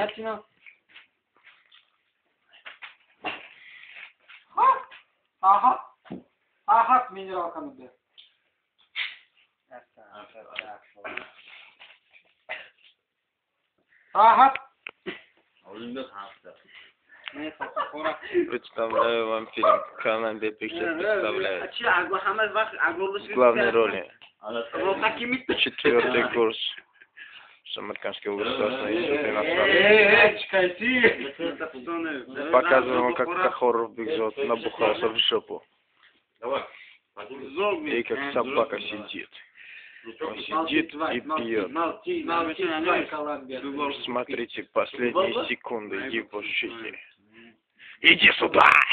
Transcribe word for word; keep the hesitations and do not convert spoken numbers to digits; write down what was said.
Latino. Ha! Aha! Aha, mineral kanıdı. Aha! Представляю вам фильм «Команда Пикчер» представляет в главной роли четвертый курс Самаркандского государственного института иностранцев. Показываем, как Кахоров Бигзот набухался в жопу. И как собака сидит. Он сидит и пьет. Смотрите последние секунды его жизни. Иди сюда!